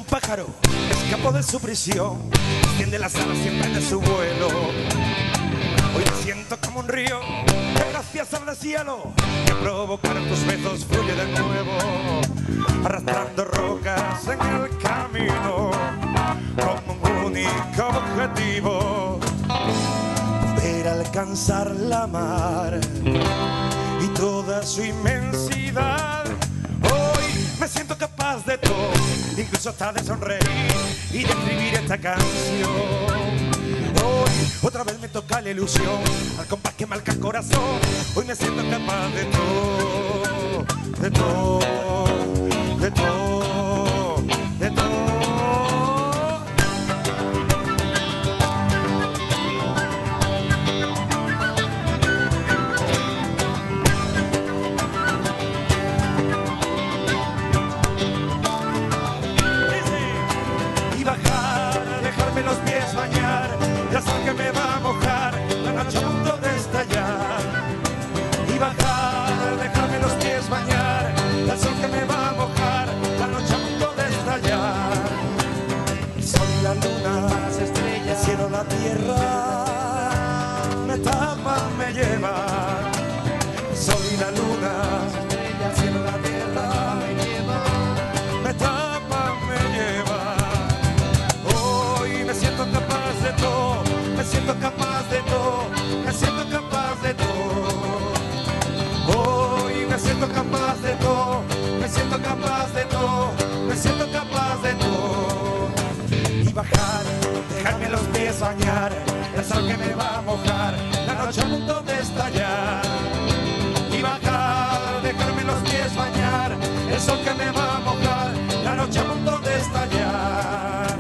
pájaro escapó de su prisión, extiende las alas siempre de su vuelo. Hoy me siento como un río que gracias al cielo que provocaron tus besos fluye de nuevo, arrastrando rocas en el camino con un único objetivo: poder alcanzar la mar y toda su inmensidad. Hoy me siento capaz de todo, incluso hasta de sonreír y de escribir esta canción. Hoy otra vez me toca la ilusión, al compás que marca el corazón. Hoy me siento capaz de todo, de todo, de todo, de todo. Los pies bañar, la sal que me va a mojar, la noche a punto de estallar. Y bajar, dejarme los pies bañar, la sal que me va a mojar, la noche a punto de estallar. El sol y la luna, las estrellas, el cielo, la tierra, me tapan, me llevan. El sol y la luna, las estrellas, el cielo, la tierra, me llevan, me tapan, me llevan. Me siento capaz de todo, me siento capaz de todo, me siento capaz de todo. Hoy me siento capaz de todo, me siento capaz de todo, me siento capaz de todo. Y bajar, dejarme los pies bañar, el sol que me va a mojar, la noche a punto de estallar. Y bajar, dejarme los pies bañar, el sol que me va a mojar, la noche a punto de estallar.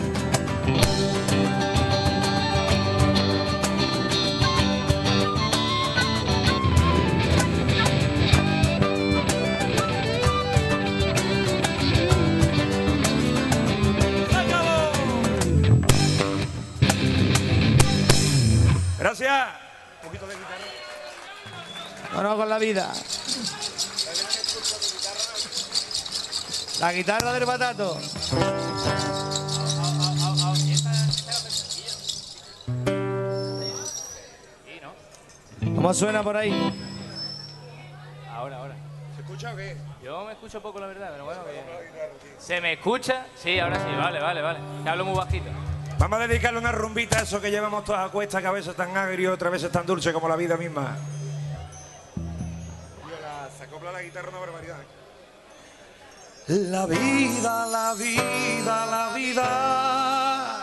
Gracias. Un poquito de guitarra. Bueno, con la vida. La guitarra del Batato. ¿Cómo suena por ahí? Ahora. ¿Se escucha o qué? Yo me escucho poco, la verdad, pero bueno. ¿Se me escucha? Sí, ahora sí, vale. Te hablo muy bajito. Vamos a dedicarle una rumbita a eso que llevamos todas a cuestas, que a veces tan agrio, otras veces tan dulce como la vida misma. Se acopla la guitarra una barbaridad. La vida, la vida, la vida.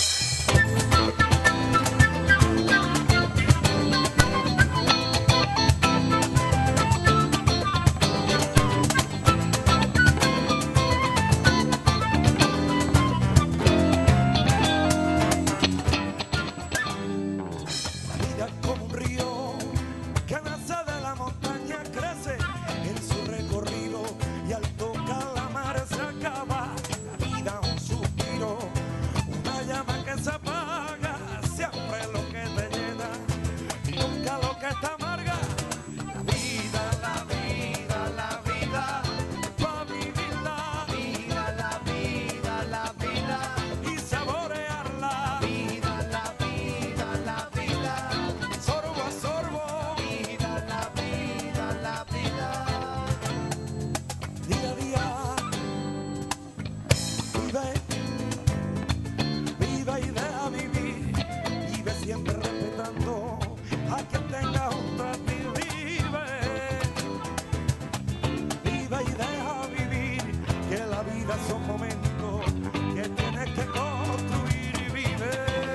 Son momentos que tienes que construir y vive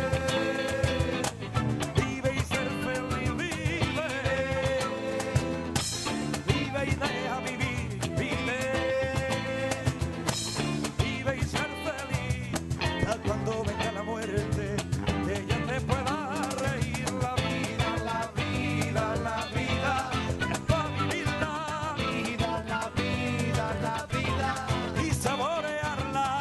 y ser feliz, vive y deja vivir, vive y ser feliz, tal cuando venga la muerte, ella te pueda reír. La vida, la vida, la vida, es para vivir la vida, la vida, la vida. Y saborearla.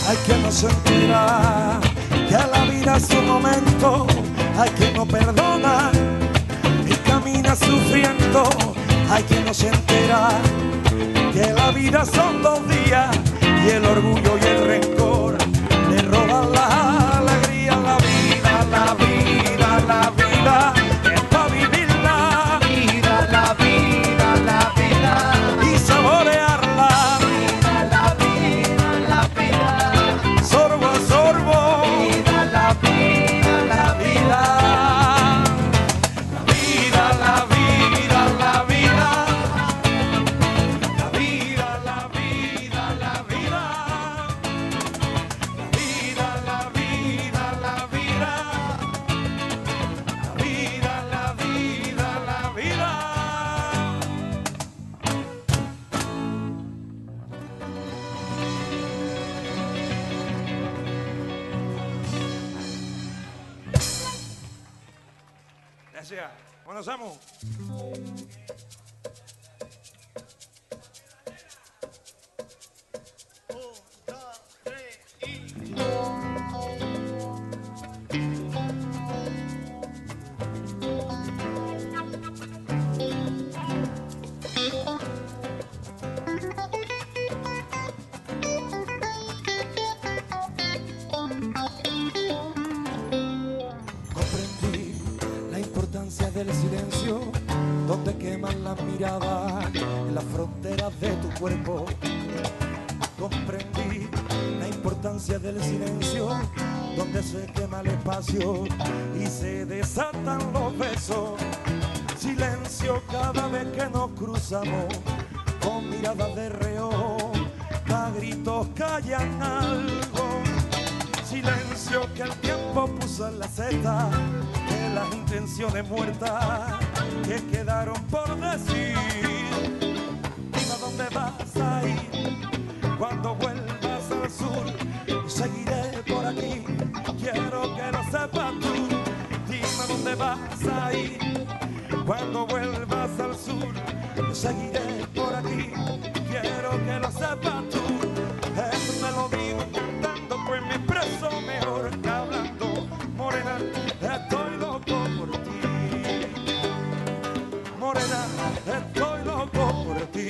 Hay quien no se entera que la vida es un momento, hay quien no perdona y camina sufriendo, hay quien no se entera que la vida son 2 días y el orgullo y el rencor le roban la alegría. La vida, la vida, la vida es para vivirla. Vida, la vida, la vida. Y saborearla. La vida, la vida. Sorbo a sorbo. Vida, la vida, la vida. La vida, la vida, la vida. La vida, la vida, la vida. La vida, la vida, la vida. La vida, la vida, la vida. Gracias. Bueno, Samu. Comprendí la importancia del silencio, donde queman las miradas en las fronteras de tu cuerpo. Comprendí la importancia del silencio, donde se quema el espacio y se desatan los besos. Silencio cada vez que nos cruzamos, con miradas de reo, a gritos callan algo. Silencio que el tiempo puso en la seta de las intenciones muertas que quedaron por decir. Dime a dónde vas a ir cuando vuelvas al sur. Seguiré por aquí, quiero que lo sepas tú. Dime a dónde vas a ir cuando vuelvas al sur. Seguiré por aquí, quiero que lo sepas tú. Esto te lo digo cantando, pues me expreso mejor que hablando. Morena, estoy loco por ti. Morena, estoy loco por ti.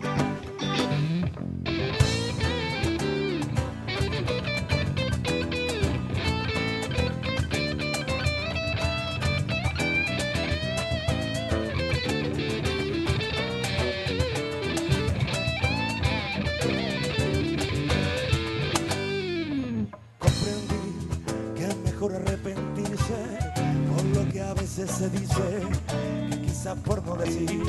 Arrepentirse por lo que a veces se dice, que quizás por no decir.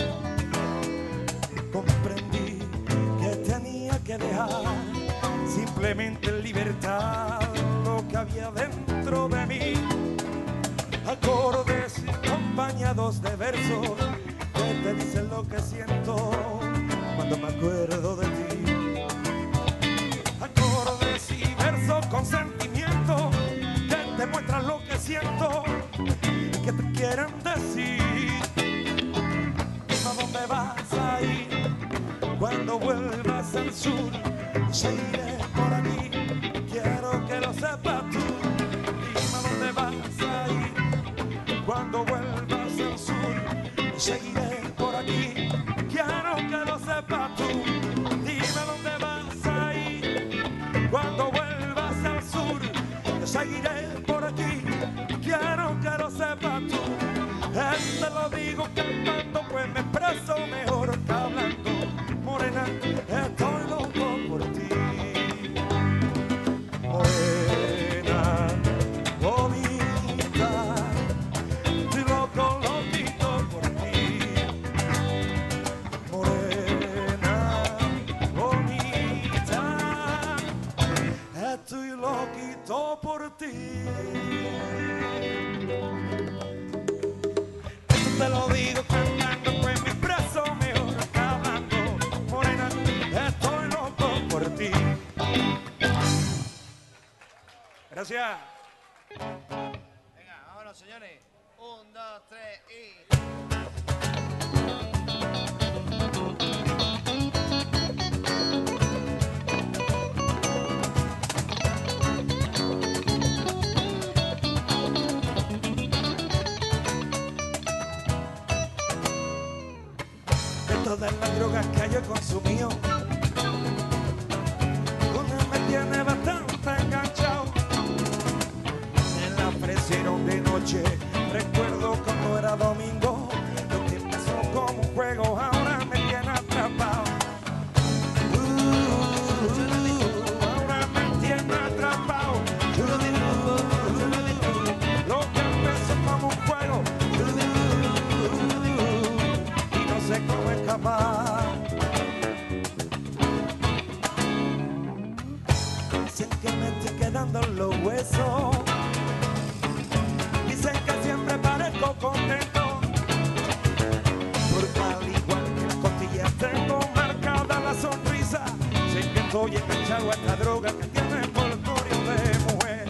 Comprendí que tenía que dejar simplemente en libertad lo que había dentro de mí. Acordes acompañados de versos que te dicen lo que siento cuando me acuerdo de ti. Acordes y versos con sentimiento te muestran lo que siento, que te quieren decir. Dime a dónde vas a ir cuando vuelvas al sur. Seguiré por aquí, quiero que lo sepas tú. Dime a dónde vas a ir cuando vuelvas al sur. Seguiré por aquí, quiero que lo sepas tú. Dime a dónde vas a ir cuando vuelvas al sur. Seguiré por aquí, quiero que lo sepas tú. Te lo digo cantando, pues me expreso mejor que hablando. Morena, estoy loco por ti. Morena, bonita, estoy loco, loquito por ti. Morena, bonita, estoy loquito por ti. Te lo digo cantando, pues me expreso mejor que hablando. Morena, estoy loco por ti. Gracias. Venga, vámonos, señores. 1, 2, 3 y... todas las drogas que yo he consumido. Una me tiene bastante enganchado. Me la ofrecieron de noche, recuerdo cuando era domingo. Lo que empezó como un juego ahora me tiene atrapado. Ahora me tiene atrapado. Lo que empezó como un juego y no sé cómo escapar. Dicen que me estoy quedando en los huesos. Dicen que siempre parezco contento, porque al igual que las costillas tengo marcada la sonrisa. Sé que estoy enganchado a esta droga que tiene portorio de mujer.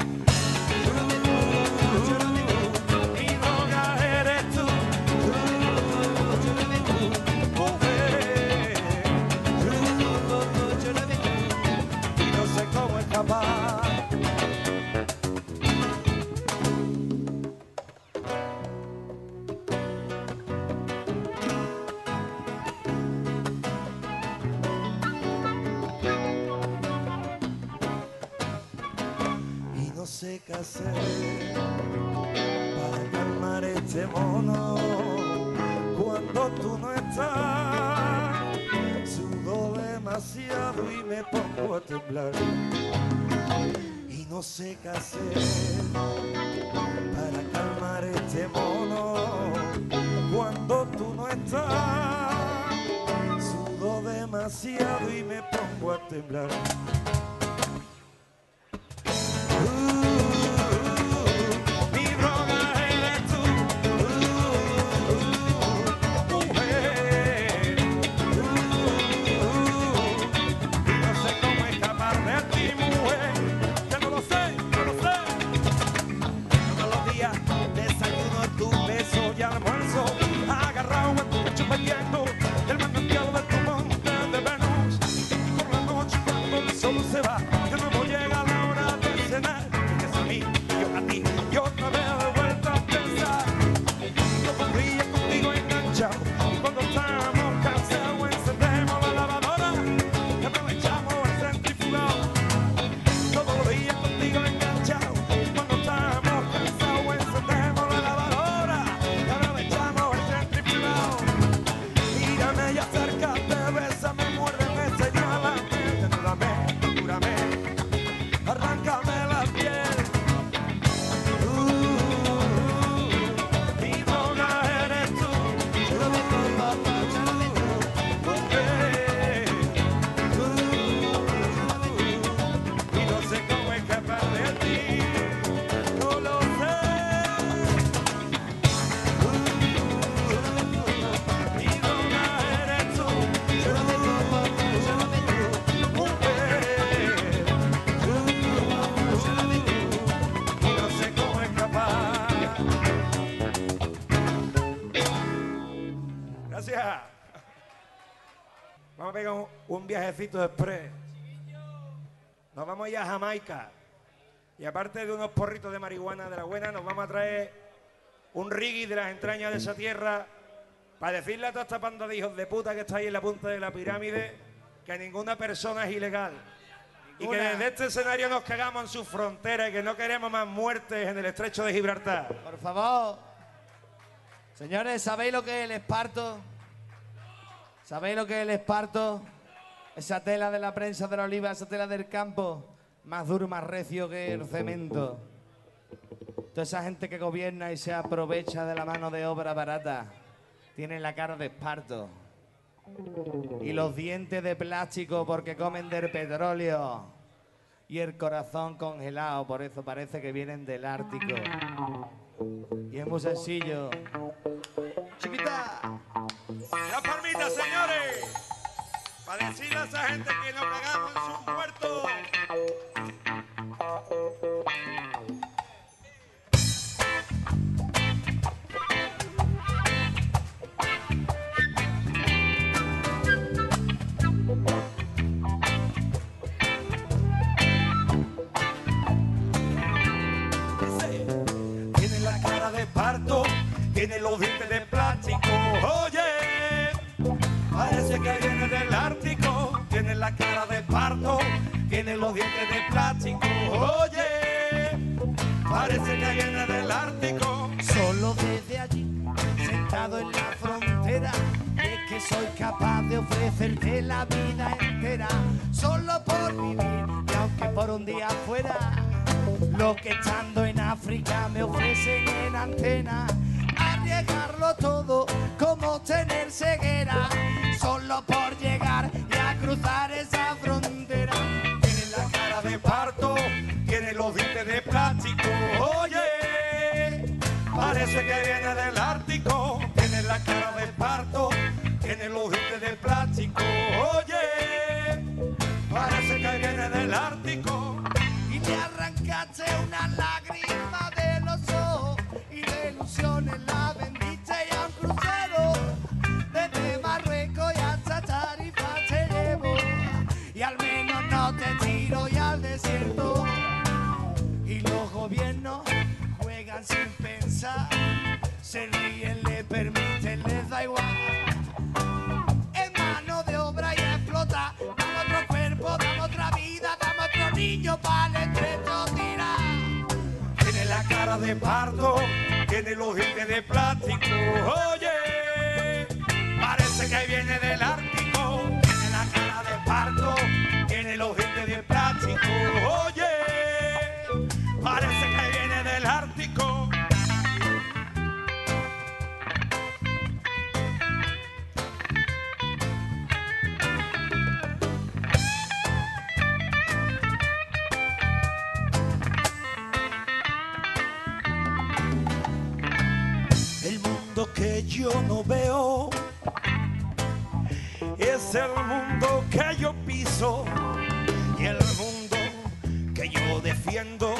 Mi droga eres tú, mujer, y no sé cómo escapar. Y no sé qué hacer para calmar este mono cuando tú no estás. Sudo demasiado y me pongo a temblar. Y no sé qué hacer para calmar este mono cuando tú no estás. Sudo demasiado y me pongo a temblar. Mi droga eres tú, mujer, y no sé cómo escapar de ti, mujer. Ya no lo sé, no lo sé. Todos los días desayuno tu beso y almuerzo agarrado en tu pecho bebiendo el manantial de tu monte de Venus. Y por la noche cuando el sol se va, de nuevo llega la hora de cenar. Y es a mí, y yo a ti, y otra vez de vuelta a pensar. Yo podría contigo enganchado, y cuando estamos cansados encendemos la lavadora y aprovechamos el centrifugado. Todos los días contigo enganchado, y cuando estamos cansados encendemos la lavadora y aprovechamos el centrifugado. Mírame y acércate, bésame, muérdeme, señálame, desnúdame, tortúrame, arráncame la piel. Mi droga eres tú, mujer, y no sé cómo escapar de ti, no lo sé. Mi droga eres tú, mujer, y no sé cómo escapar. Gracias. Vamos a pegar un viajecito express. Nos vamos ya a Jamaica. Y aparte de unos porritos de marihuana de la buena, nos vamos a traer un reggae de las entrañas de esa tierra para decirle a toda esta panda de hijos de puta que está ahí en la punta de la pirámide que ninguna persona es ilegal. Y que desde este escenario nos cagamos en sus fronteras y que no queremos más muertes en el estrecho de Gibraltar. Por favor. Señores, ¿sabéis lo que es el esparto? ¿Sabéis lo que es el esparto? Esa tela de la prensa de la oliva, esa tela del campo, más duro, más recio que el cemento. Toda esa gente que gobierna y se aprovecha de la mano de obra barata, tiene la cara de esparto. Y los dientes de plástico porque comen del petróleo. Y el corazón congelado, por eso parece que vienen del Ártico. Y es muy sencillo. Chiquita. Las palmitas, señores, para decirle a esa gente que nos cagamos en sus muertos. Tiene la cara de parto, tiene los dientes de plástico. Oye, parece que soy capaz de ofrecerte la vida entera solo por vivir y aunque por un día fuera lo que estando en África me ofrecen en antena, arriesgarlo todo como tener ceguera solo por llegar y a cruzar esa frontera. Tiene la cara de parto, tiene los dientes de plástico, oye, parece que viene del Ártico. Tiene la cara de parto, tiene los dientes de plástico, oye, parece que viene del Ártico. Y te arrancaste una lágrima de los ojos y de ilusiones la vendiste y a un crucero desde Marruecos y hasta Tarifa te llevo y al menos no te tiro y al desierto. Y los gobiernos juegan sin pensar, se ríen, le permiten, les da igual. Es mano de obra y explota, dame otro cuerpo, dame otra vida, dame otro niño para el estrecho tirar. Tiene la cara de parto, tiene los dientes de plástico, oye, parece que viene del Ártico. Tiene la cara de parto, tiene los dientes de plástico, oye, parece que viene del Ártico. El mundo que yo no veo es el mundo que yo piso y el mundo que yo defiendo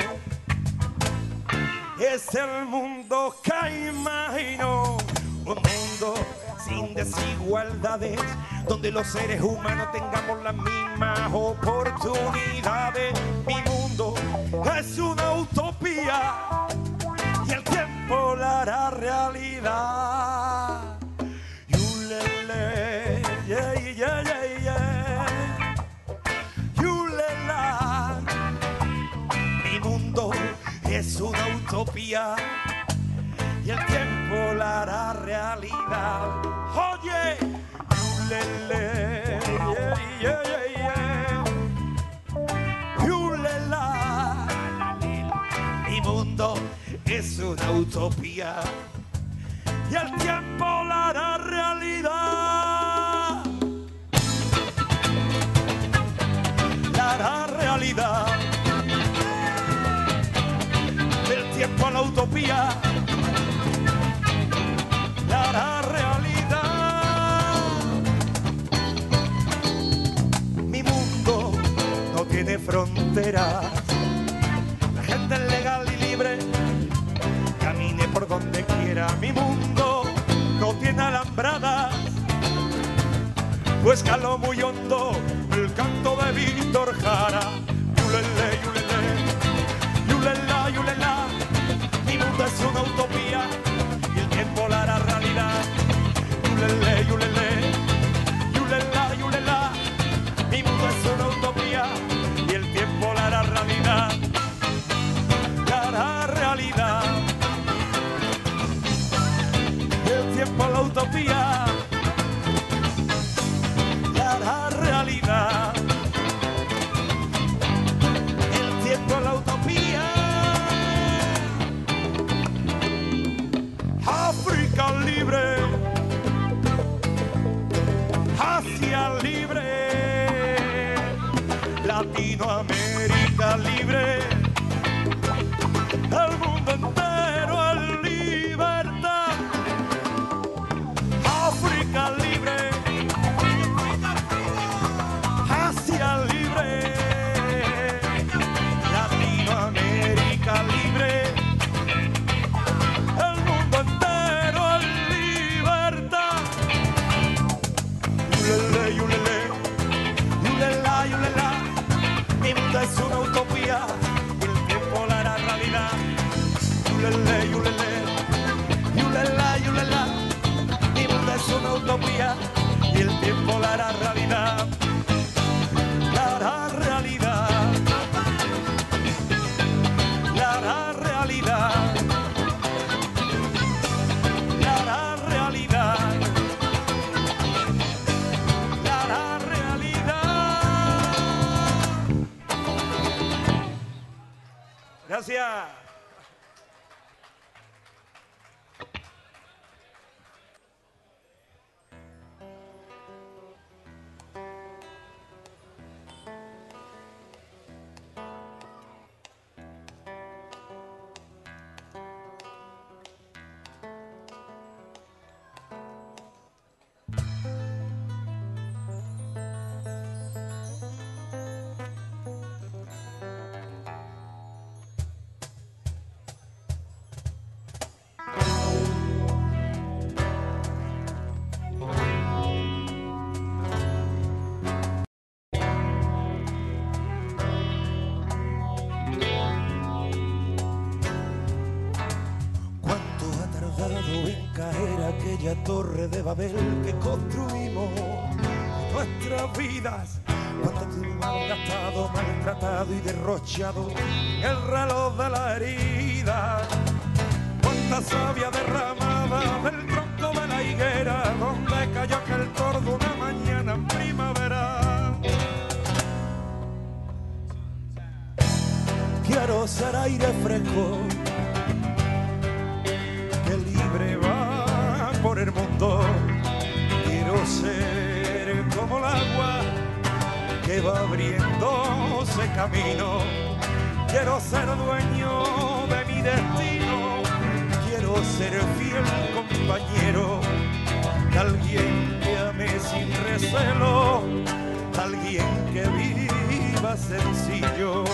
es el mundo que imagino. Un mundo sin desigualdades, donde los seres humanos tengamos las mismas oportunidades. Mi mundo es una utopía y el tiempo la hará realidad. Yulele, yeah, yeah, yeah, yeah. Yulela. Mi mundo es una utopía y el tiempo la hará realidad. Oye, yulele, yeah, yeah, yeah, yeah. Yulela. Mi mundo es una utopía y el tiempo la hará realidad. La hará realidad. Del tiempo a la utopía la hará realidad. Mi mundo no tiene fronteras. La gente es legal y libre, camine por donde quiera. Mi mundo no tiene alambradas, pues caló muy hondo el canto de Víctor Jara. Yulele, yulele, yulela, yulela. Mi mundo es una utopía y el tiempo la hará realidad. Yulele, yulele, yulela, yulela. Mi mundo es una utopía y el tiempo la hará realidad. La hará realidad. El tiempo, la utopía la hará realidad. El tiempo, la utopía. África libre, Asia libre, Latinoamérica libre, el mundo entero en libertad. África libre, Asia libre, Latinoamérica libre, el mundo entero en libertad. Yulele, yulele, yulela, yulela. Mi mundo es una utopía y el tiempo la hará realidad. Yulele, yulele, yulela, yulela. Mi mundo es una utopía y el tiempo la hará realidad. La hará realidad. La hará realidad. La hará realidad. Gracias. Aquella torre de Babel que construimos nuestras vidas, cuánto tiempo han gastado, maltratado y derrochado el reloj de la herida, cuánta savia derramada del tronco de la higuera donde cayó aquel tordo una mañana en primavera. Quiero ser aire fresco que libre va por el mundo, quiero ser como el agua que va abriéndose camino, quiero ser dueño de mi destino, quiero ser fiel compañero de alguien que ame sin recelo, alguien que viva sencillo.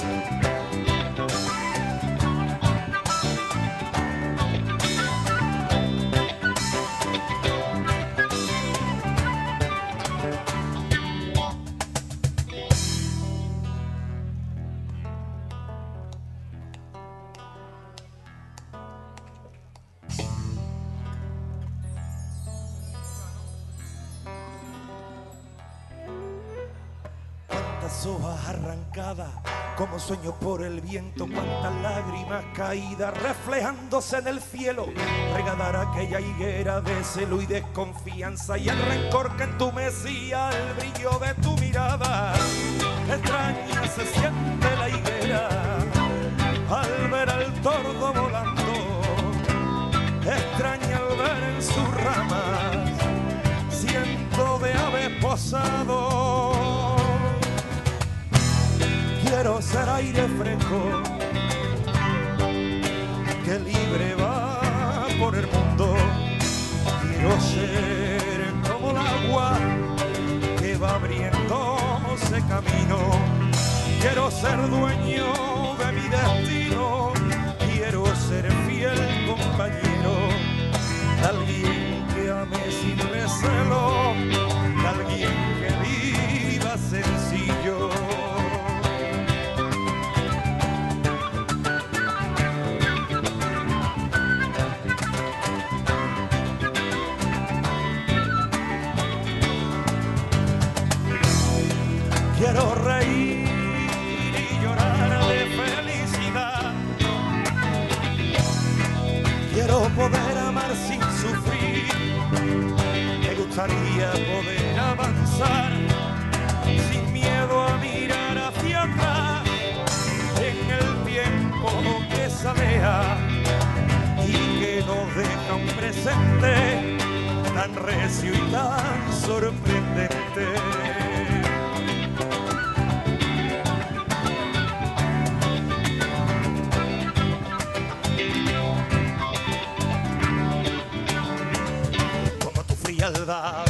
Hojas arrancadas como sueños por el viento, cuántas lágrimas caídas reflejándose en el cielo, regadar aquella higuera de celo y desconfianza y el rencor que entumecía el brillo de tu mirada. Extraña se siente la higuera al ver al tordo volando, extraña al ver en sus ramas cientos de aves posados. Quiero ser aire fresco que libre va por el mundo, quiero ser como el agua que va abriéndose camino, quiero ser dueño de mi destino, quiero ser fiel compañero, alguien que ame sin recelo, alguien que viva sencillo. Quiero reír y llorar de felicidad, quiero poder amar sin sufrir, me gustaría poder avanzar sin miedo a mirar hacia atrás en el tiempo que se aleja y que nos deja un presente tan recio y tan sorprendente. Frialdad.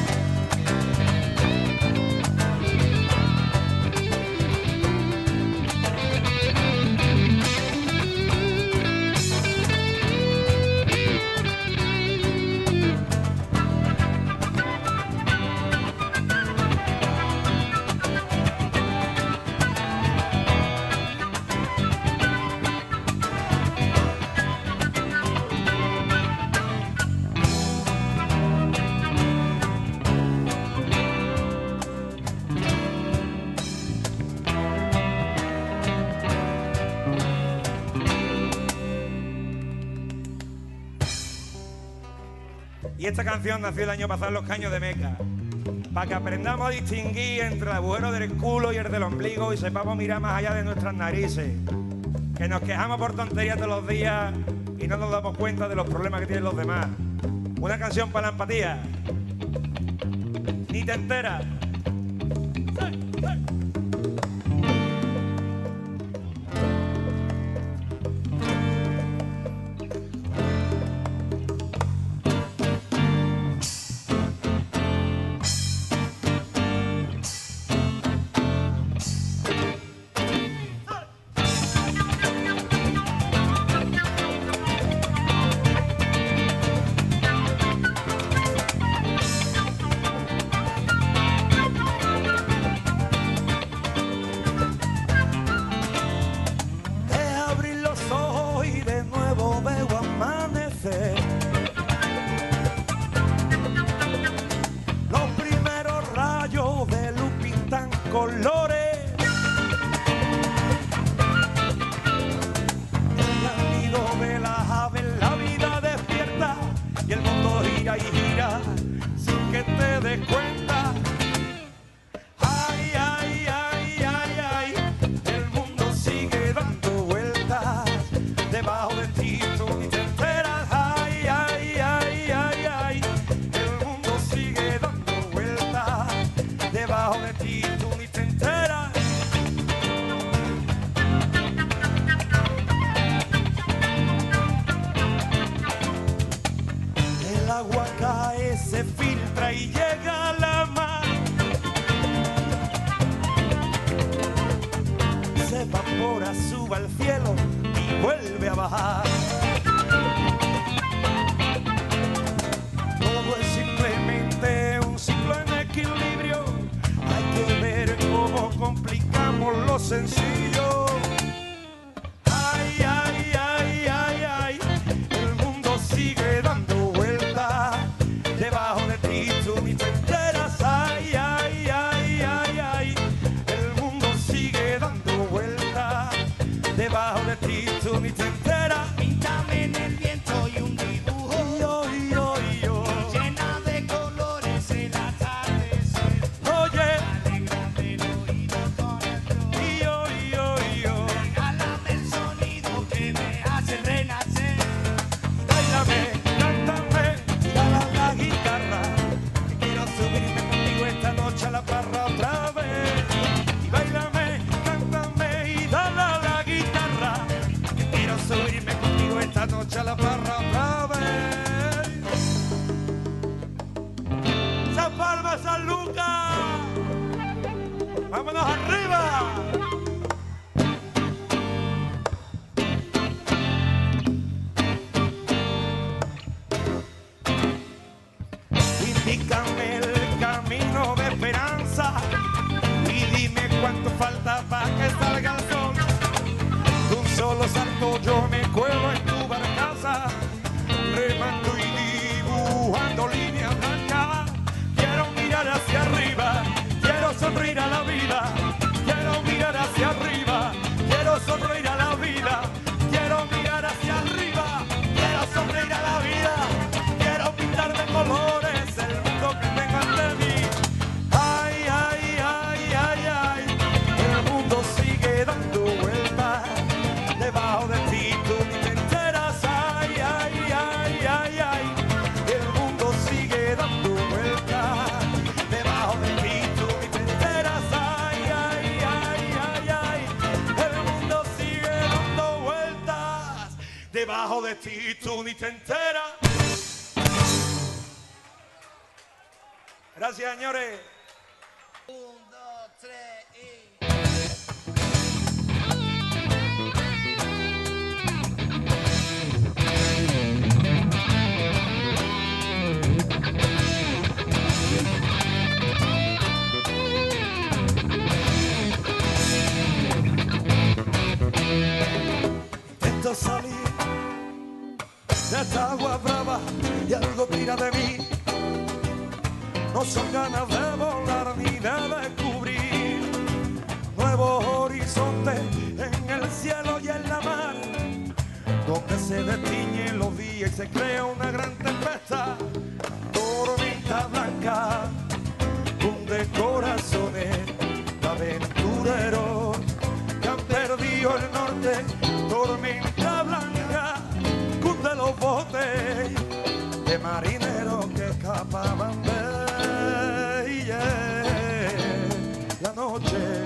Y esta canción nació el año pasado en los Caños de Meca, para que aprendamos a distinguir entre el agujero del culo y el del ombligo y sepamos mirar más allá de nuestras narices. que nos quejamos por tonterías todos los días y no nos damos cuenta de los problemas que tienen los demás. Una canción para la empatía. Ni te enteras. Colores, el nido de las aves, la vida despierta y el mundo gira y gira sin que te des cuenta. Ay, ay, ay, ay, ay, el mundo sigue dando vueltas debajo de ti, tú ni te enteras. Ay, ay, ay, ay, ay, el mundo sigue dando vueltas debajo de ti, tú ni te enteras. El agua cae, se filtra y llega a la mar. Se evapora, sube al cielo y vuelve a bajar. Todo es simplemente un ciclo en equilibrio. Hay que ver cómo complicamos lo sencillo. Ay, ay, ay, ay, ay, el mundo sigue dando vueltas debajo de ti, tú ni te enteras. Ay, ay, ay, ay, ay, el mundo sigue dando vueltas debajo de ti, tú ni te enteras. Píntame en el viento y un dibujo Yo, yo, yo. llena de colores el atardecer. Oye, Alégrame el oído con el flow. yo. Regálame el sonido que me hace renacer. Báilame, cántame, dale a la guitarra, que quiero subirme contigo esta noche a la parra otra vez. Y báilame, cántame y dale a la guitarra, que quiero subirme contigo esta noche a la parra otra vez. San Palma, San Lucas, vámonos arriba. Indícame el camino de esperanza y dime cuánto falta para que salga el sol. De un solo salto yo me cuelo en tu barcaza, remando y dibujando líneas blancas. Quiero mirar hacia arriba, quiero sonreír a la vida. Quiero mirar hacia arriba, quiero sonreír a la vida. Quiero mirar hacia arriba, quiero sonreír a la vida. Quiero pintar de colores el mundo que tengo ante mí. Ay, ay, ay, ay, ay, el mundo sigue dando vueltas debajo de ti, tú ni te enteras. Ay, ay, ay, ay, ay, el mundo sigue dando vueltas debajo de ti, tú ni te enteras. Ay, ay, ay, ay, ay, el mundo sigue dando vueltas debajo de ti, tú ni te enteras. Gracias, señores. 1, 2, 3 y... Intento salir de esta agua brava y algo tira de mí. No son ganas de volar ni de descubrir nuevos horizontes en el cielo y en la mar, donde se destiñen los días y se crea una gran tempestad. Tormenta blanca, hunde corazones de aventureros que han perdido el norte. tormenta blanca, cunde los botes de marineros que escapaban de la noche.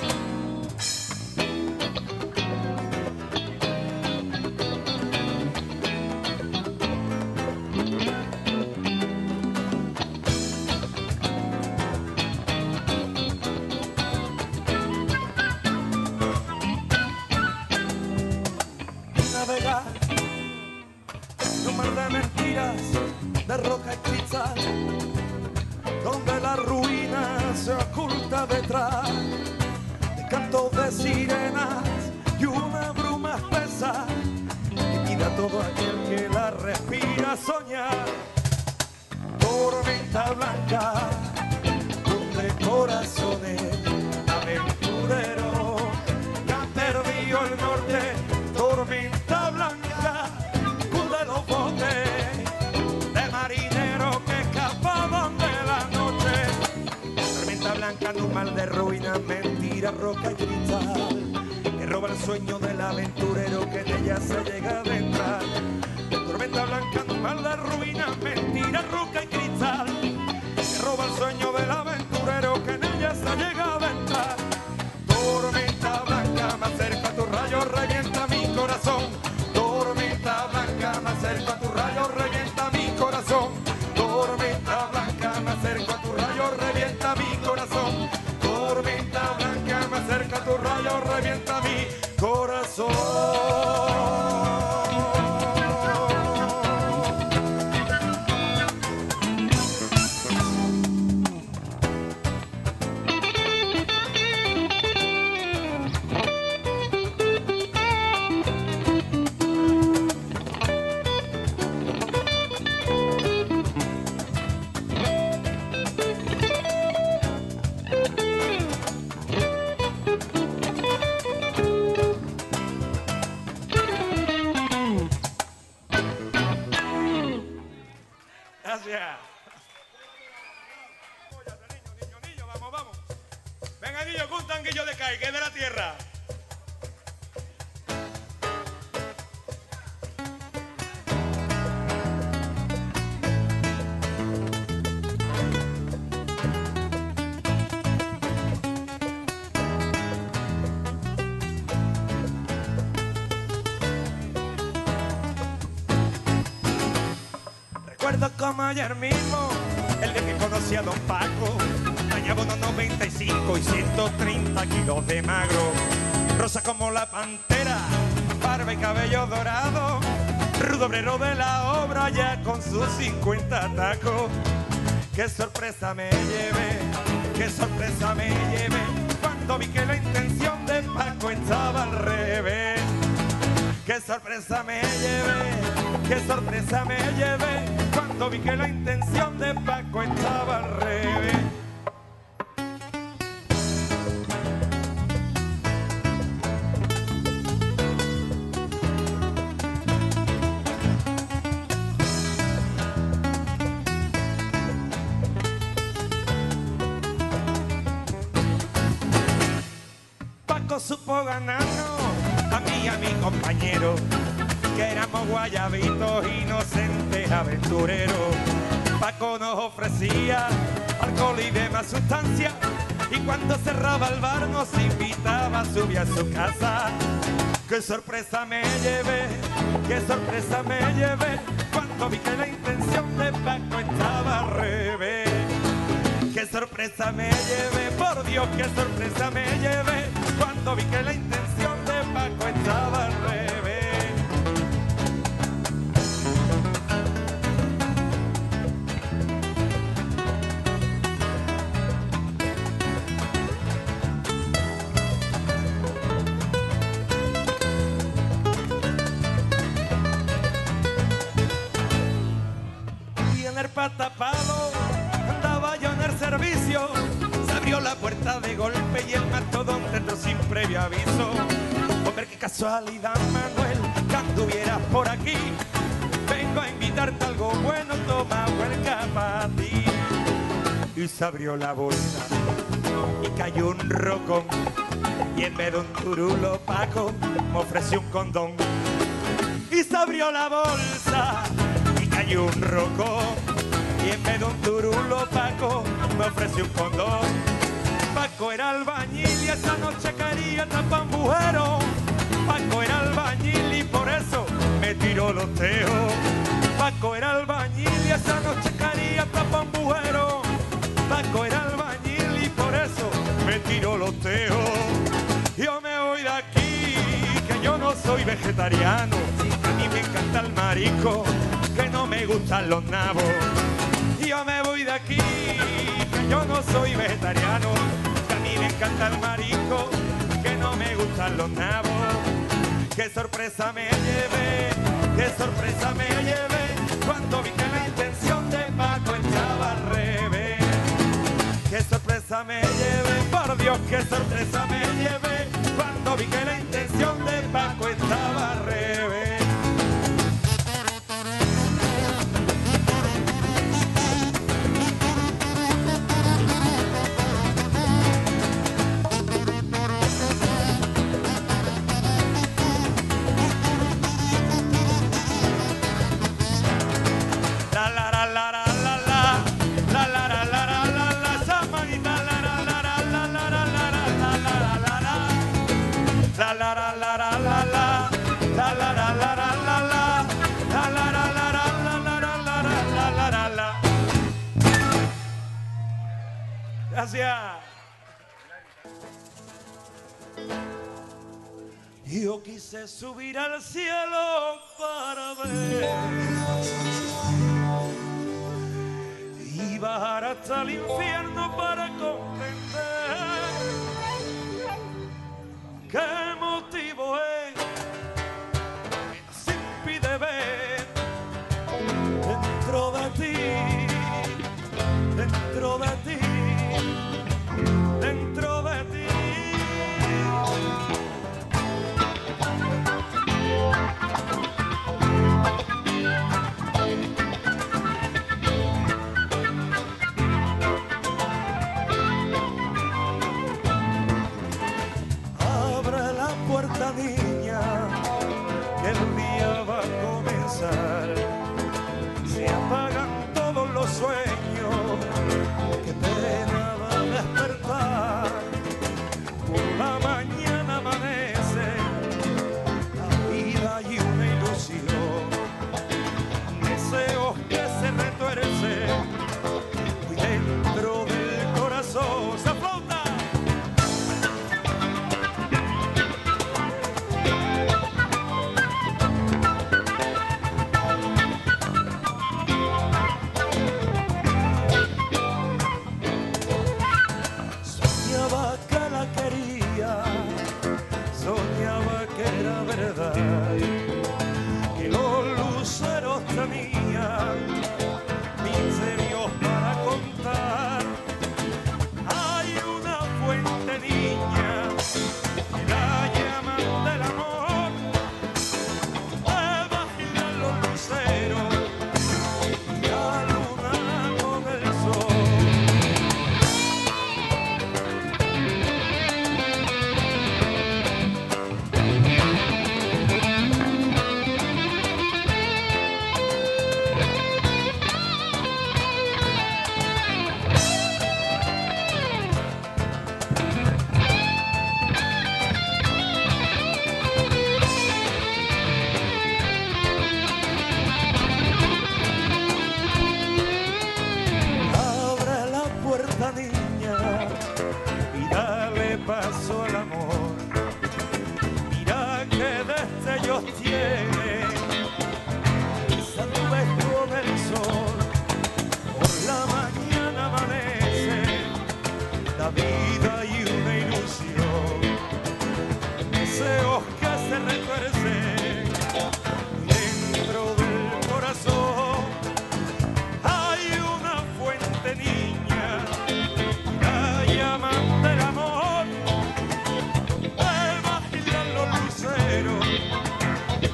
Navegar en un mar de mentiras, de roca y cristal, donde la ruina se oculta detrás de cantos de sirenas y una bruma espesa que pide a todo aquel que la respira soñar. Tormenta blanca, donde corazones aventureros que han perdido el norte. Tormenta blanca, cunde los botes de marineros que escapaban de la noche. Tormenta blanca en un mar de ruinas, mentira, roca y cristal, que roba el sueño del aventurero que en ella se llega a adentrar. Tormenta blanca en un mar de ruinas, mentira, roca y cristal, que roba el sueño del aventurero que en ella se llega a adentrar. Tormenta blanca, me acerco a tu rayo, revienta mi corazón. Tormenta blanca, me acerco a tu rayo, revienta mi corazón. Tormenta blanca, me acerco a tu rayo, revienta mi corazón. Tormenta blanca, me acerco a tu rayo, revienta mi corazón. Gracias. Niño, vamos. Venga, niño, con un tanguillo de calle, que es de la tierra. Recuerdo como ayer mismo, el día que conocí a don Paco, dañaba unos 95 y 130 kilos de magro. Rosa como la pantera, barba y cabello dorado, rudo obrero de la obra ya con sus 50 tacos. Qué sorpresa me llevé, qué sorpresa me llevé, cuando vi que la intención de Paco estaba al revés. Qué sorpresa me llevé, qué sorpresa me llevé, cuando vi que la intención de Paco estaba al revés. Paco supo ganarnos a mí y a mi compañero, que éramos guayabitos, inocentes, aventureros. Paco nos ofrecía alcohol y demás sustancias, y cuando cerraba el bar nos invitaba a subir a su casa. Qué sorpresa me llevé, qué sorpresa me llevé, cuando vi que la intención de Paco estaba al revés. Qué sorpresa me llevé, por Dios, qué sorpresa me llevé, cuando vi que la intención de Paco estaba al revés. Y en el patapalo andaba yo en el servicio, se abrió la puerta de golpe y el mastodonte entró sin previo aviso. Hombre, qué casualidad, Manuel, que anduvieras por aquí, vengo a invitarte a algo bueno, toma huelga para ti. Y se abrió la bolsa y cayó un rocón Y en vez de un turulo Paco me ofreció un condón. Y se abrió la bolsa y cayó un rocón. Y en vez de un turulo Paco me ofreció un condón. Paco era albañil y esa noche quería tapar un agujero. Paco era albañil y por eso me tiró los teos. Paco era albañil y esa noche quería tapar un agujero. Paco era albañil y por eso me tiró los teos. Yo me voy de aquí, que yo no soy vegetariano. A mí me encanta el marisco, que no me gustan los nabos. Yo me voy de aquí, que yo no soy vegetariano. Que a mí me encanta el marisco, que no me gustan los nabos. Qué sorpresa me llevé, qué sorpresa me llevé, cuando vi que la intención de Paco estaba al revés. Qué sorpresa me llevé, por Dios, qué sorpresa me llevé, cuando vi que la intención de Paco estaba al revés. Gracias. Yo quise subir al cielo para ver y bajar hasta el infierno para comprender qué motivo es que nos impide ver dentro de ti, dentro de ti, dentro de ti. Abre la puerta, niña, que el día va a comenzar. Se apagan todos los sueños, que pena va a despertar. Por la mañana amanece la vida y una ilusión, deseos que se retuercen muy dentro del corazón. ¡Se flota! Soñaba que la quería, soñaba que era verdad, que los luceros tenían misterios para contar. Hay una fuente, niña, que la llaman del amor, bajan los luceros y la luna con el sol. Abre la puerta, niña, y dale paso al amor. Mira que destellos tiene esa nube con el sol. Por la mañana amanece la vida y una ilusión, deseos que se retuercen dentro del corazón. Hay una fuente, niña, la llaman del amor, bajan los luceros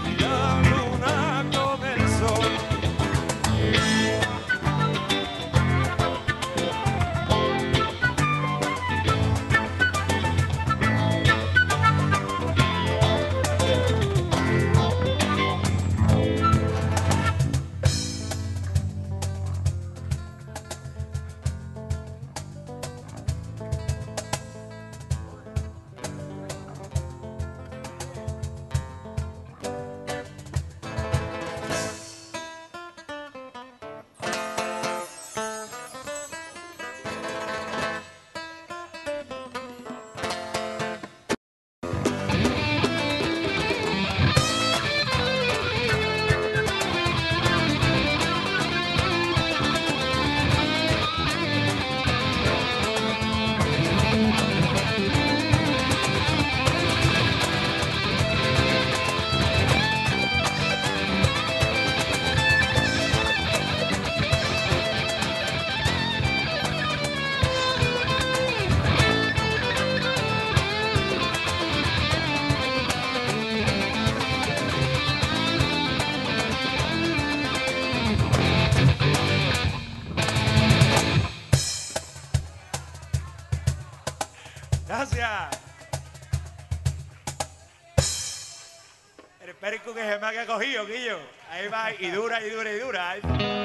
el perico que se me ha cogido, Guillo. Ahí va, y dura, y dura, y dura.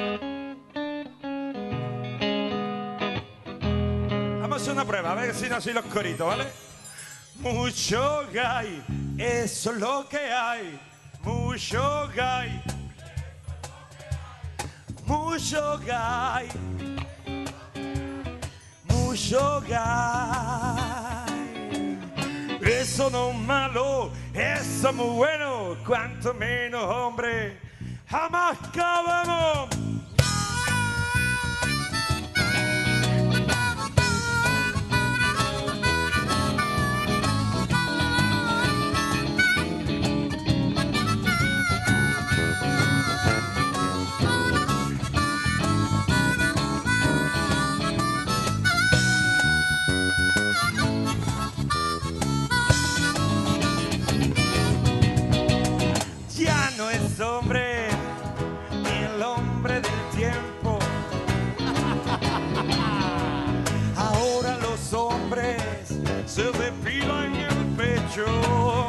Vamos a hacer una prueba, a ver si no así los coritos, ¿vale? Mucho gay, eso es lo que hay. Mucho gay. Mucho gay. Mucho gay. Eso no es malo, eso es muy bueno. Cuanto menos hombre, jamás cabemos. Ya no es hombre, ni el hombre del tiempo. Ahora los hombres se depilan el pecho.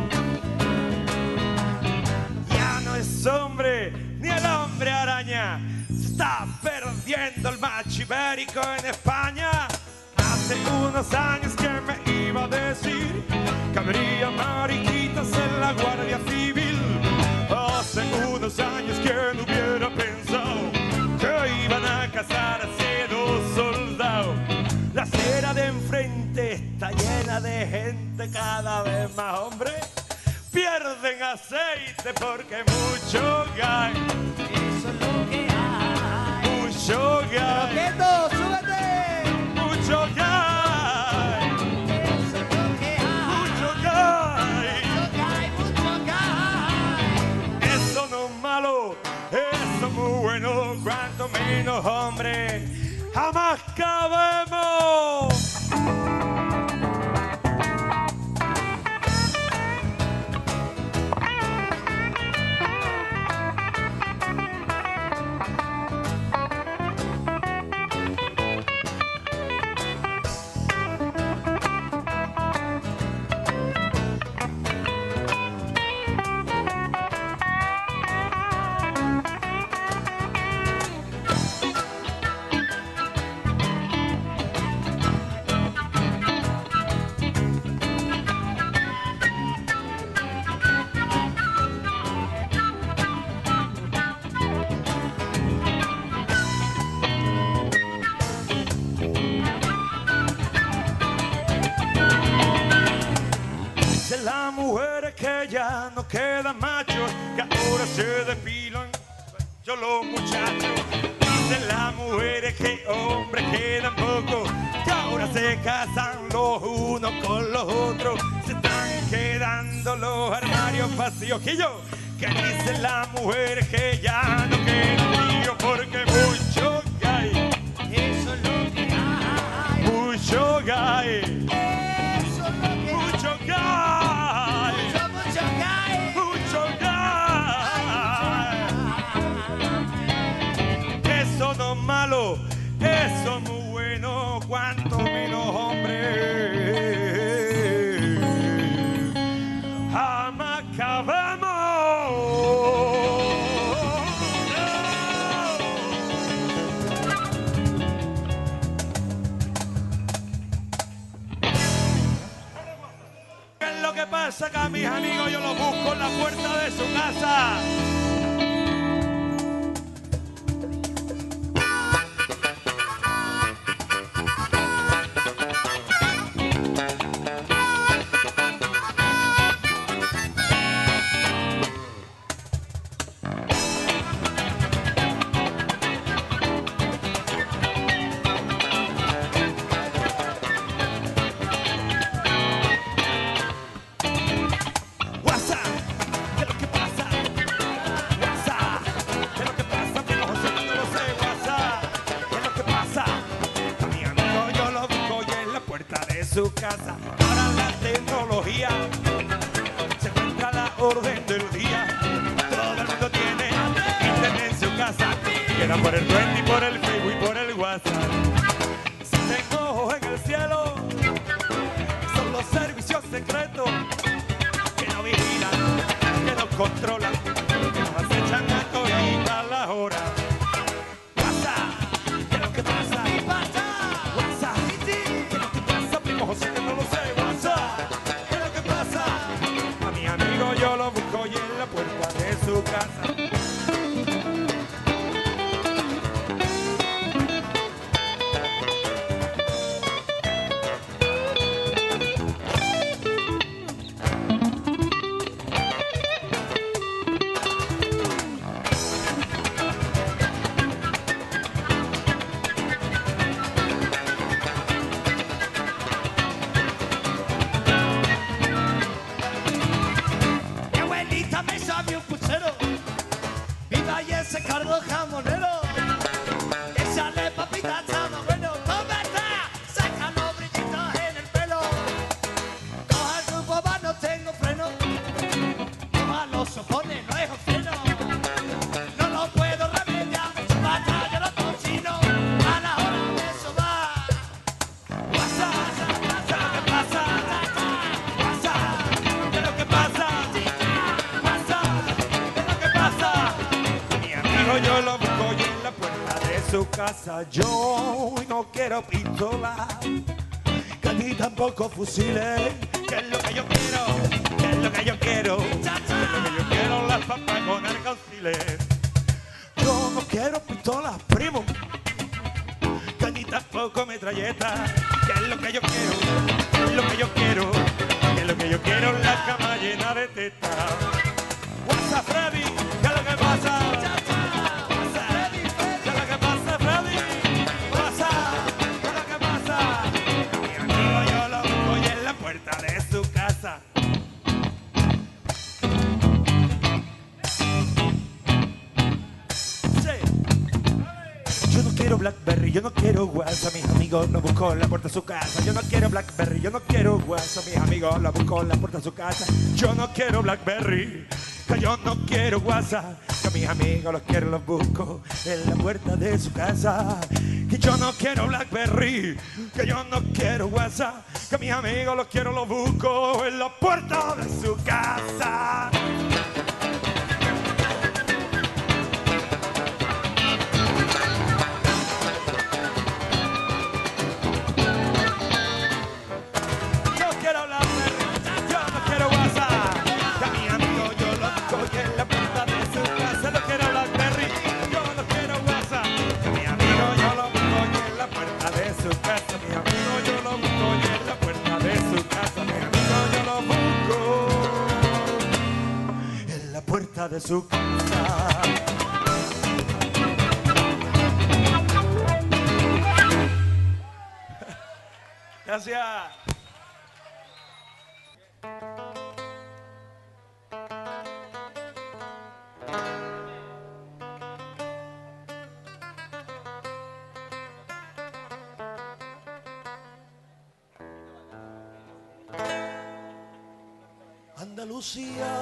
Ya no es hombre, ni el hombre araña. Se está perdiendo el macho ibérico en España. Hace unos años que me iba a decir que habría mariquitas en la Guardia Civil. Hace unos años que no hubiera pensado que iban a casarse dos soldados. La acera de enfrente está llena de gente, cada vez más hombres pierden aceite porque mucho gay. Eso es lo que hay. Mucho gay. ¡Quieto, súbete! Mucho gay. Eso es lo que hay. Mucho gay. Mucho gay. Eso no es malo, eso es muy bueno. Cuanto menos hombre, jamás cabemos. Dicen las mujeres que ya no quedan machos, que ahora se depilan yo los muchachos. Dicen las mujeres que hombres quedan pocos, que ahora se casan los unos con los otros. Se están quedando los armarios vacíos. Que dicen las mujeres que ya no quedan tíos porque mucho gay. Eso es lo que hay. Mucho gay. Eso es lo que hay. Mucho gay. Mucho gay. Mucho gay. Eso no es malo, eso es muy bueno. Cuanto menos hombre, jamás cabemos. ¿Qué es lo que pasa? Que a mis amigos yo los busco en la puerta de su casa. WhatsApp, ¿qué es lo que pasa? WhatsApp, ¿qué es lo que pasa? Pero José no lo sé. WhatsApp, ¿qué es lo que pasa? A mi amigo yo lo busco y en la puerta de su casa. Ahora la tecnología se encuentra a la orden del día. Todo el mundo tiene internet en su casa. Queda por el 20 y por el Facebook y por el WhatsApp. Si tengo ojos en el cielo, son los servicios secretos que no vigilan, que no controlan, que nos acechan a todas las horas. WhatsApp, ¿qué es lo que pasa? WhatsApp, ¿qué es lo que pasa? Primo José, que no lo sé. WhatsApp, ¿qué es lo que pasa? A mi amigo yo lo busco y en la puerta de su casa. Mi abuelita me sabe un puchero, viva y ese cardo jamonero. Échale papita, chama, bueno, ¿dónde está? Saca los brillitos en el pelo. Coja el grupo, va, no tengo freno. Coja los sofones, no es freno. No lo puedo remediar, mucho batalla los tocinos. A la hora de sobar. WhatsApp, ¿qué es lo que pasa? WhatsApp, ¿qué es lo que pasa? WhatsApp, ¿qué es lo que pasa? Mi amigo yo lo busco y en la puerta de su casa. Yo no quiero pistola, que ni tampoco fusiles. ¿Qué es lo que yo quiero? ¿Qué es lo que yo quiero? ¿Qué es lo que yo quiero? Las papas con alcauciles. Yo no quiero pistolas, primo, que ni tampoco metralleta. ¿Qué es lo que yo quiero? ¿Qué es lo que yo quiero? ¿Qué es lo que yo quiero? La cama llena de tetas. WhatsApp, Freddy, ¿qué es lo que pasa? WhatsApp, ¿qué es lo que pasa, Freddy? WhatsApp, ¿qué es lo que pasa? Mi amigo yo lo busco y en la puerta de su casa. Sí. Yo no quiero Blackberry, yo no quiero WhatsApp, mis amigos lo busco en la puerta de su casa. Yo no quiero Blackberry, yo no quiero WhatsApp, mis amigos lo busco en la puerta de su casa. Yo no quiero Blackberry, que yo no quiero WhatsApp, que mis amigos los quiero, los busco en la puerta de su casa. Que yo no quiero Blackberry, que yo no quiero WhatsApp, que mis amigos los quiero, los busco en la puerta de su casa. Yo quiero Blackberry, yo no quiero WhatsApp, que a mi amigo yo lo busco en la puerta de su casa. No quiero Blackberry, yo no quiero WhatsApp, que a mi amigo yo lo busco en la puerta de su casa. Mi amigo yo lo busco en la puerta de su casa. Mi amigo yo lo busco en la puerta de su casa. Gracias. Andalucía,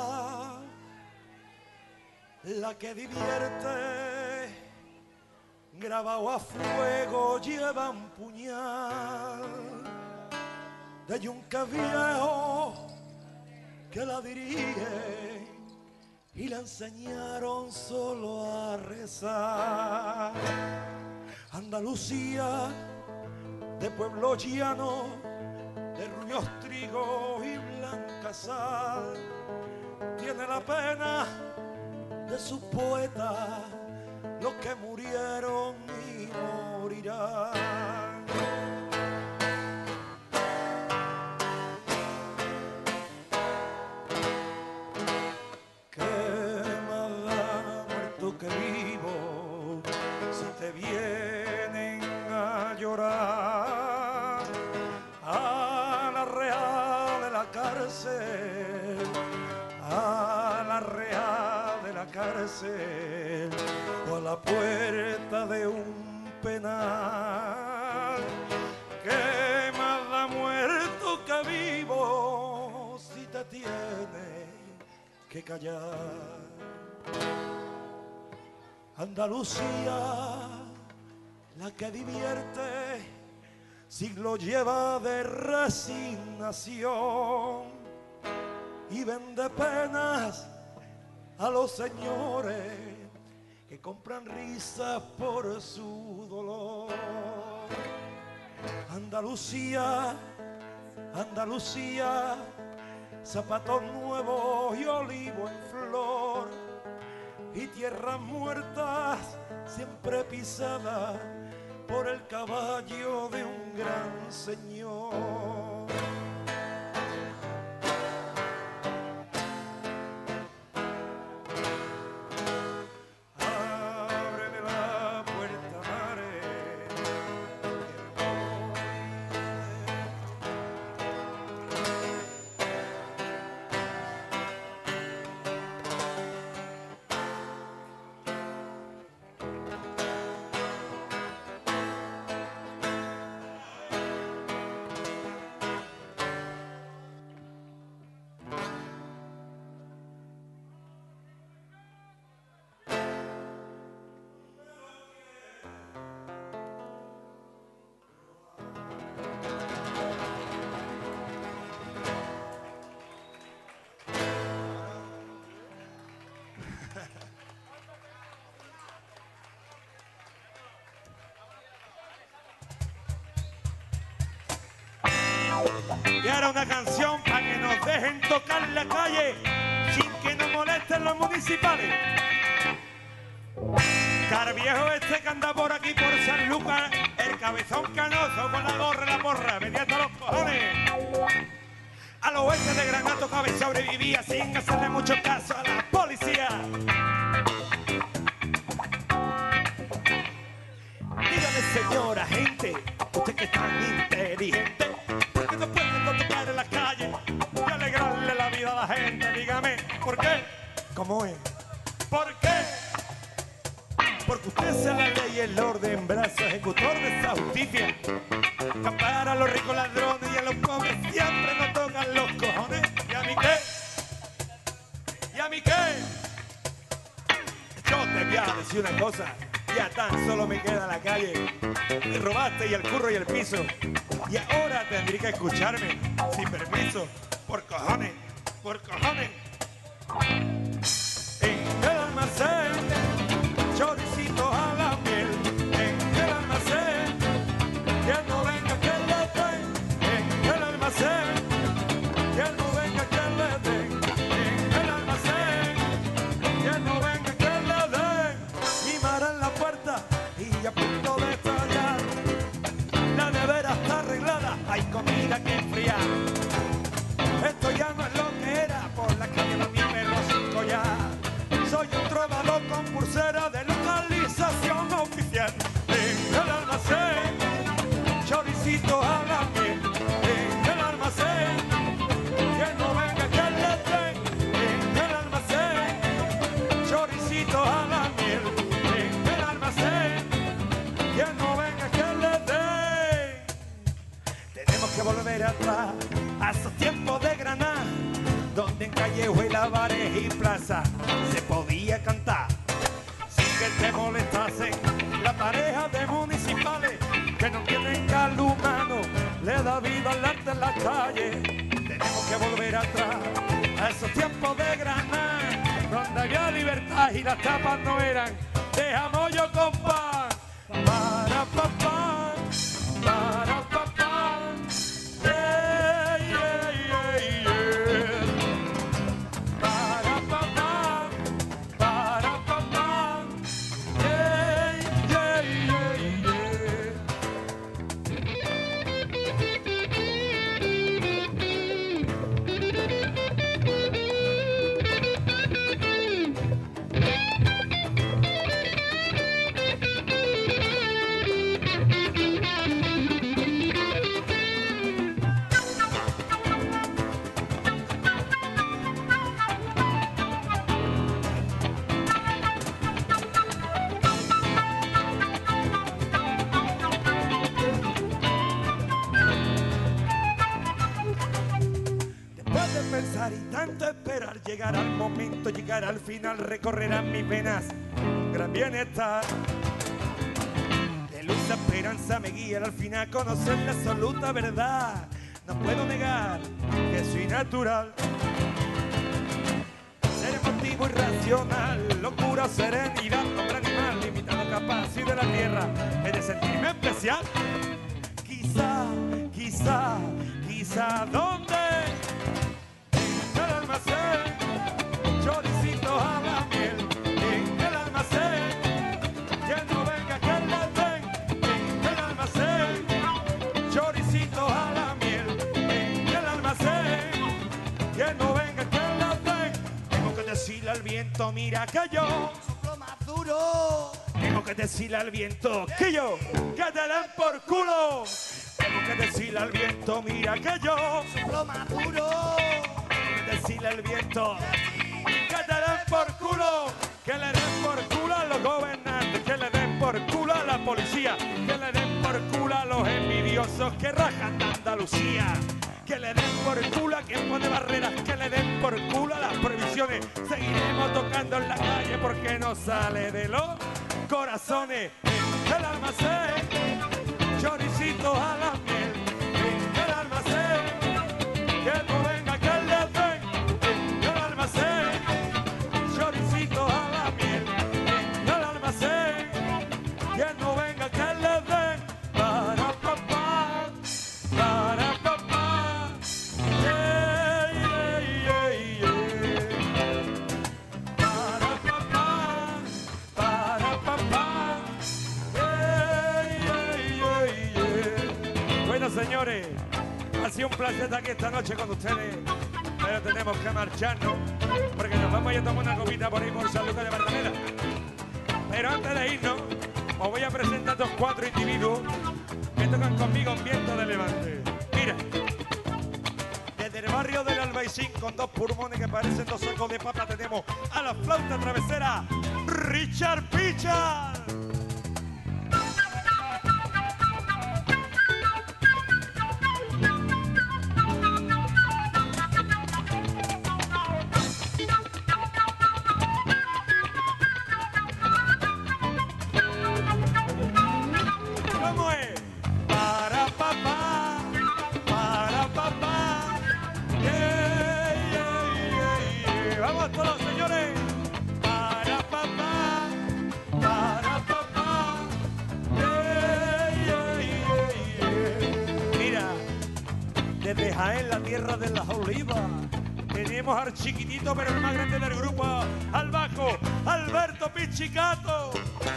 la que divierte, grabado a fuego lleva un puñal de yunque viejo que la dirige y la enseñaron solo a rezar. Andalucía, de pueblo llano, de rubios trigo y blanca sal, tiene la pena de sus poetas, los que murieron y morirán. ¿Qué más da muerto que vivo si te vienen a llorar? A la real de la cárcel, a la real de la cárcel, o a la puerta de un penal. ¿Qué más da muerto que vivo si te tiene que callar? Andalucía, la que divierte, siglo lleva de resignación y vende penas a los señores que compran risas por su dolor. Andalucía, Andalucía, zapatos nuevos y olivo en flor, y tierras muertas siempre pisadas por el caballo de un gran señor. Ábreme la puerta, mare, y ahora una canción para que nos dejen tocar la calle sin que nos molesten los municipales. Carviejo este que anda por aquí por San Lucas, el cabezón canoso con la gorra y la porra, vendiendo los cojones. Al oeste de Granada tocaba y sobrevivía sin hacerle mucho caso a la policía. Dígame, señora gente, usted que es tan inteligente, ¿por qué no puede tocar en la calle y alegrarle la vida a la gente? Dígame, ¿por qué? ¿Cómo es? ¿Por qué? Porque usted es la ley y el orden, brazo ejecutor de esa justicia. Acampar a los ricos ladrones y a los pobres siempre nos tocan los cojones. ¿Y a mí qué? ¿Y a mí qué? Yo te voy a decir una cosa, ya tan solo me queda la calle. Me robaste y el curro y el piso, y ahora tendré que escucharme sin permiso. Por cojones, por cojones. En el almacén, choricito a la miel. En el almacén, que no venga que le den. En el almacén, que no venga que le den. En el almacén, que no venga que le den. Mi madre en la puerta y a punto de estallar. La nevera está arreglada, hay comida que enfriar. Esto ya no es lo que era, por la calle va mi perro sin collar. Soy un trovador con pulsera de localización oficial. En el almacén, choricito a la miel. En el almacén, que no venga que le den. En el almacén, choricito a la miel. En el almacén, que no venga que le den. Tenemos que volver atrás a esos tiempos de Granada, donde en callejuelas, bares y plazas se podía cantar sin que te molestasen la pareja de municipales que no tienen calor humano, le da vida al arte en la calle. Tenemos que volver atrás a esos tiempos de Granada, donde había libertad y las tapas no eran de jamón yo con pan. Para papá, para papá. Pensar y tanto esperar, llegar al momento, llegar al final, recorrerán mis venas un gran bienestar. De luz a esperanza me guía al final conocer la absoluta verdad. No puedo negar que soy natural, ser emotivo y racional. racional, locura, serenidad, hombre animal, limitado, capaz y de la tierra, es de sentirme especial. Quizá, ¿dónde? En el almacén, choricito a la miel. En el almacén, que no venga que le den. En el almacén, choricito a la miel. En el almacén, que no venga que le den. Tengo que decirle al viento, mira que yo Lo más duro. tengo que decirle al viento que yo, que te den por culo. Tengo que decirle al viento, mira que yo. Lo más duro. Tengo que decirle al viento que te den por culo. Que le den por culo a los gobernantes. Que le den por culo a la policía. Que le den por culo a los envidiosos que rajan de Andalucía. Que le den por culo a quien pone barreras. Que le den por culo a las prohibiciones. Seguiremos tocando en la calle porque no sale de los corazones. En el almacén, choricitos a la miel. En el almacén, que no venga que le den. En el almacén, choricitos a la miel. En el almacén, que no venga que le den. Para papá, para papá. Yeah, yeah, yeah, yeah. Para papá, para papá. Bueno, señores, ha sido un placer estar aquí esta noche con ustedes, pero tenemos que marcharnos porque nos vamos a ir a tomar una copita por ahí por San Lucas de Barrameda. Pero antes de irnos, os voy a presentar a estos 4 individuos que tocan conmigo en viento de levante. Mira, desde el barrio del Albaicín, con 2 pulmones que parecen 2 sacos de papa, tenemos a la flauta travesera, Richard Pichar. ¿Cómo es? Para papá, para papá. Yeah, yeah, yeah, yeah. Vamos todos, señores. Para papá, para papá. Yeah, yeah, yeah, yeah. Mira, desde Jaén, la tierra de las olivas, tenemos al chiquitito pero el más grande del grupo, al bajo, Alberto Pichicato.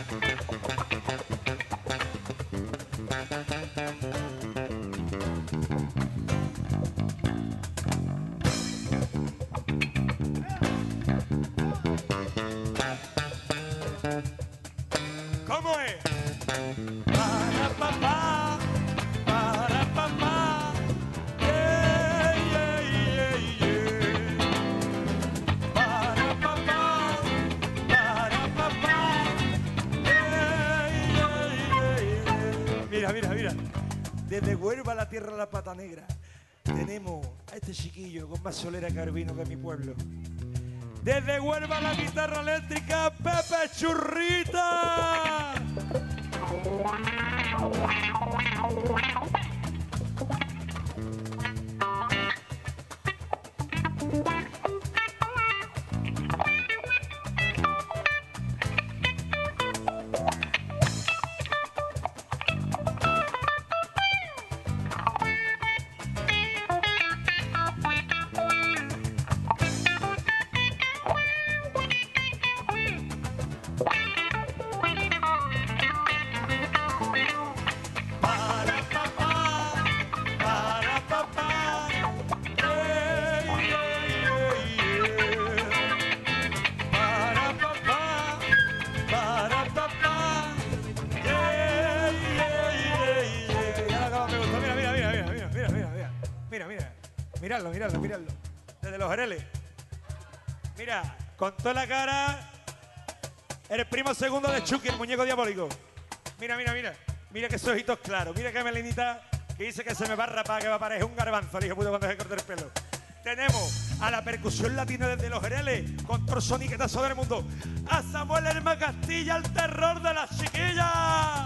¿Cómo es? Para papá, para papá. Yeah, yeah, yeah, yeah. Para papá, para papá. Yeah, yeah, yeah, yeah. Mira, mira, mira. Desde Huelva, la tierra de la Pata Negra, tenemos a este chiquillo con más solera que Arbino que mi pueblo. Desde Huelva, la guitarra eléctrica, Pepe Churrita. Miradlo, miradlo, miradlo. Desde los Jereles. Mira, con toda la cara, el primo segundo de Chucky, el muñeco diabólico. Mira, mira, mira. Mira que esos ojitos claros. Mira que melenita que dice que se me va a rapar, que va a parecer un garbanzo, el hijo puto, cuando se corte el pelo. Tenemos a la percusión latina desde los Jereles, con todo el soniquetazo del mundo. A Samuel Herma Castilla, el terror de las chiquillas.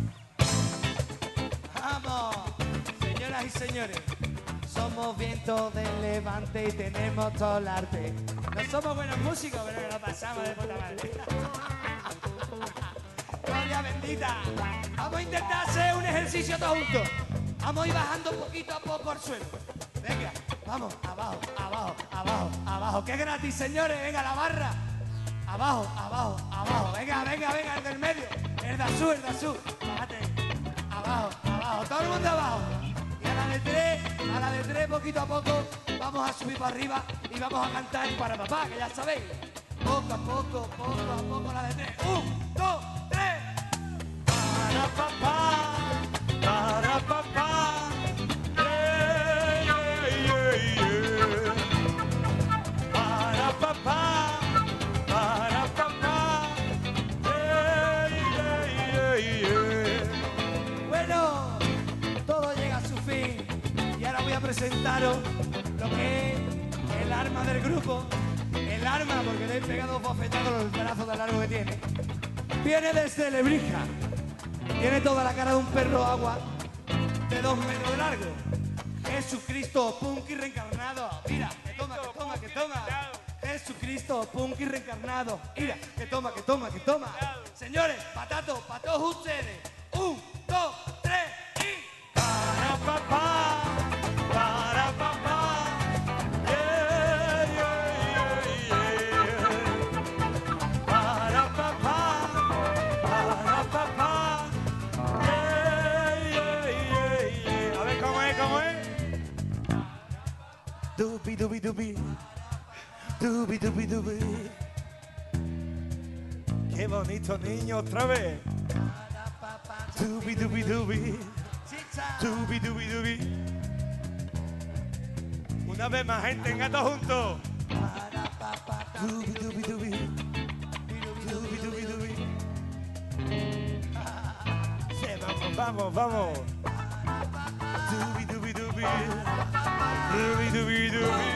¡Vamos! Señoras y señores, somos vientos del levante y tenemos todo el arte. No somos buenos músicos, pero que lo pasamos de puta madre. Gloria bendita. Vamos a intentar hacer un ejercicio todos juntos. Vamos a ir bajando poquito a poco al suelo. Venga, vamos, abajo, abajo, abajo, abajo. Que es gratis, señores. Venga, la barra. Abajo, abajo, abajo. Venga, venga, venga, el del medio. El de azul, el de azul. Bájate. Abajo, abajo. Todo el mundo abajo. Y a la de tres, poquito a poco, vamos a subir para arriba y vamos a cantar para papá, que ya sabéis. Poco a poco, la de tres. 1, 2, 3. Para papá, para papá. Para papá, para papá. Bueno, todo llega a su fin y ahora voy a presentaros lo que es el arma del grupo. El arma, porque le he pegado bofetadas con los brazos de largo que tiene. Viene desde Lebrija. Tiene toda la cara de un perro agua de 2 metros de largo. Jesucristo, Punky reencarnado. Mira, que toma, que toma, que toma. Jesucristo, Punky reencarnado. Mira, que toma, que toma, que toma. Señores, patato, para todos ustedes. 1, 2, 3 y... Para papá, para papá. Para papá, para papá. A ver cómo es, cómo es. Dubi, dubi, dubi. Dubi, dubi, dubi. Qué bonito niño otra vez. Dubi, dubi, dubi. Dubi, dubi, dubi. Una vez más, gente, en gato juntos. Dubi, dubi, dubi. Dubi, dubi, dubi. Sí, vamos, vamos, vamos. Dubi, dubi, dubi. Dubi, dubi, dubi.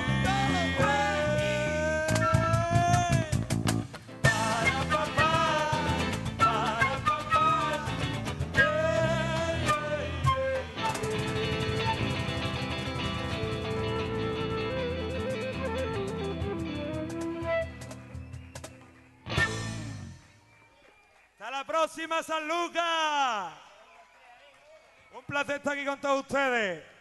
Para papá, para papá. Hasta la próxima, San Lucas. Un placer estar aquí con todos ustedes.